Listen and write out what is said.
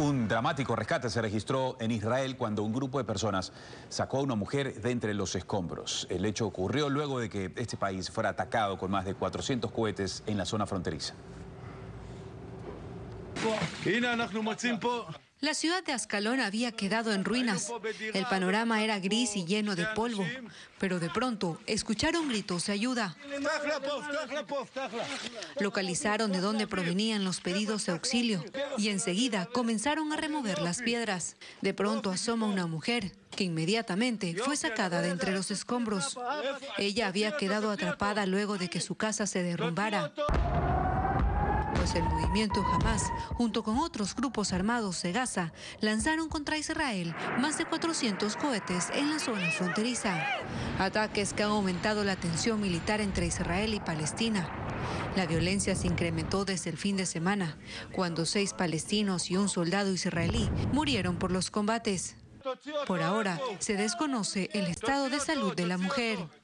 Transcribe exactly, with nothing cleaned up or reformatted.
Un dramático rescate se registró en Israel cuando un grupo de personas sacó a una mujer de entre los escombros. El hecho ocurrió luego de que este país fuera atacado con más de cuatrocientos cohetes en la zona fronteriza. La ciudad de Ascalón había quedado en ruinas. El panorama era gris y lleno de polvo. Pero de pronto escucharon gritos de ayuda. Localizaron de dónde provenían los pedidos de auxilio y enseguida comenzaron a remover las piedras. De pronto asoma una mujer que inmediatamente fue sacada de entre los escombros. Ella había quedado atrapada luego de que su casa se derrumbara. Pues el movimiento Hamás, junto con otros grupos armados de Gaza, lanzaron contra Israel más de cuatrocientos cohetes en la zona fronteriza. Ataques que han aumentado la tensión militar entre Israel y Palestina. La violencia se incrementó desde el fin de semana, cuando seis palestinos y un soldado israelí murieron por los combates. Por ahora, se desconoce el estado de salud de la mujer.